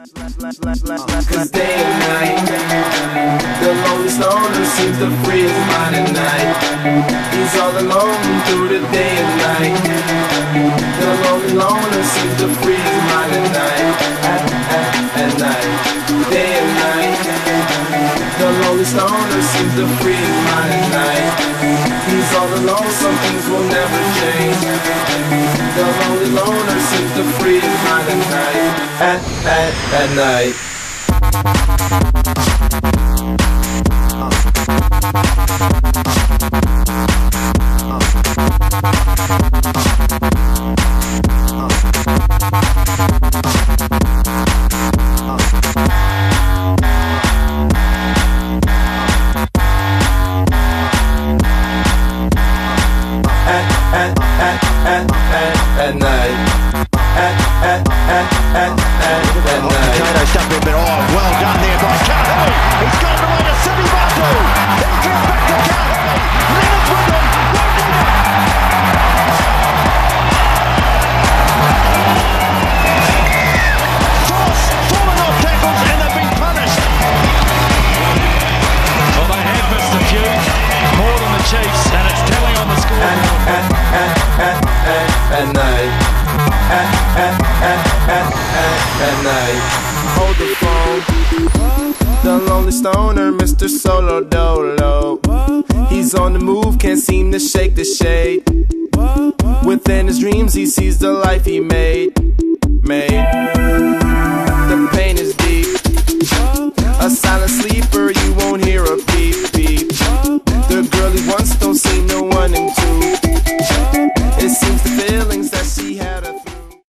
Cause day and night, the lonely stoner seems to free his mind at night. He's all alone through the day and night. The lonely loner seems to free his mind at night. At night, day and night, the lonely stoner seems to free his mind at night. He's all alone, some things will never change. The lonely loner seems to free his mind at night. At night. At night. Waikato stepping a bit. Oh, well done there by Kahui. He's gone away to Simi Batu. He gets back to Kahui. Leonard's with him. Force falling off tackles and they've been punished. Well, they have missed a few, more than the Chiefs, and it's telling on the score. At night. At night. Hold the phone. The lonely stoner, Mr. Solo Dolo. He's on the move, can't seem to shake the shade. Within his dreams, he sees the life he made.